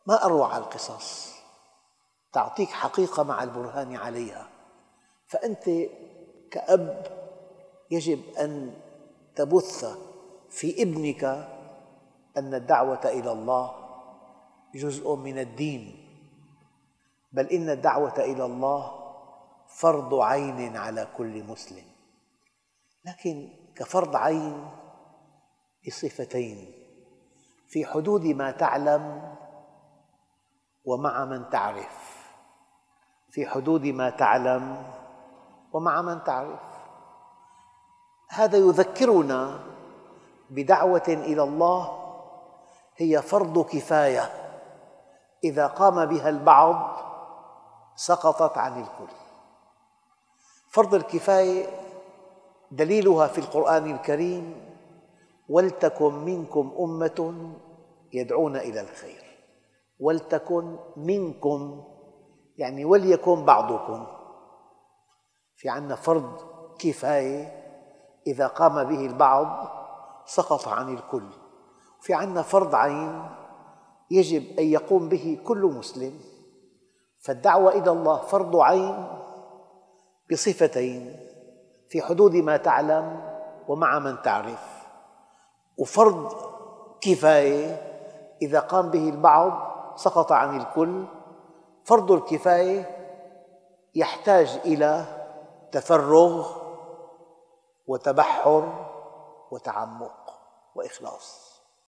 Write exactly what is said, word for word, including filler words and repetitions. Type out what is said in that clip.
ما أروع القصص، تعطيك حقيقة مع البرهان عليها. فأنت كأب يجب أن تبث في ابنك أن الدعوة إلى الله جزء من الدين، بل إن الدعوة إلى الله فرض عين على كل مسلم، لكن كفرض عين بصفتين: في حدود ما تعلم ومع من تعرف. في حدود ما تعلم ومع من تعرف. هذا يذكرنا بدعوة إلى الله هي فرض كفاية، إذا قام بها البعض سقطت عن الكل. فرض الكفاية دليلها في القرآن الكريم: ولتكن منكم أمة يدعون إلى الخير. ولتكن منكم يعني وليكن بعضكم. في عندنا فرض كفاية إذا قام به البعض سقط عن الكل، في عندنا فرض عين يجب أن يقوم به كل مسلم. فالدعوة إلى الله فرض عين بصفتين: في حدود ما تعلم ومع من تعرف. وفرض كفاية إذا قام به البعض سقط عن الكل. فرض الكفاية يحتاج إلى تفرغ وتبحر وتعمق وإخلاص.